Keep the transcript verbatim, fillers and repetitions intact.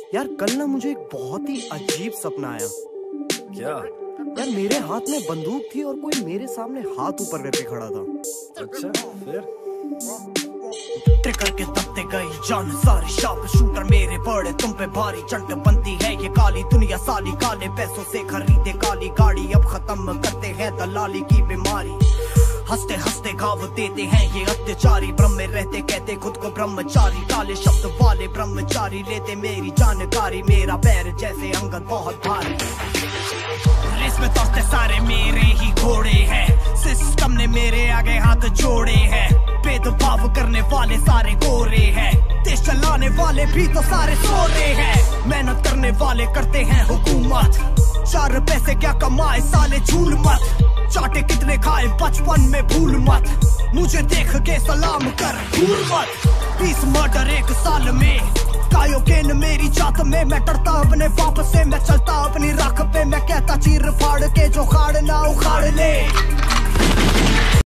यार कल ना मुझे एक बहुत ही अजीब सपना आया। क्या? यार मेरे हाथ में बंदूक थी और कोई मेरे सामने हाथ ऊपर करके खड़ा था। अच्छा, फिर? ट्रिगर के दबते गई जान सारी, शार्प शूटर मेरे बड़े तुम पे भारी। चंट बनती है ये काली दुनिया साली, काले पैसों से खरीदे काली गाड़ी। अब खत्म करते हैं दलाली की बीमारी, हंसते हंसते घाव देते हैं ये अत्याचारी। ब्रह्म में रहते कहते खुद को ब्रह्मचारी, काले शब्द वाले ब्रह्मचारी लेते मेरी जानकारी। मेरा पैर जैसे अंगद बहुत भारी, रेस में दौड़ते सारे मेरे ही घोड़े हैं। सिस्टम ने मेरे आगे हाथ जोड़े हैं, भेदभाव करने वाले सारे गोरे हैं। देश चलाने वाले भी तो सारे सोरे हैं, मेहनत करने वाले करते हैं हुकूमत। चार पैसे क्या कमाए साले झूल मत, चाटे कितने खाए बचपन में भूल मत। मुझे देख के सलाम कर भूल मत। बीस मर्डर एक साल में, कायोकेन मेरी जात में। मैं डरता अपने बाप से, मैं चलता अपनी राख पे। मैं कहता चीर फाड़ के जो खाड़ ना उखाड़ ले।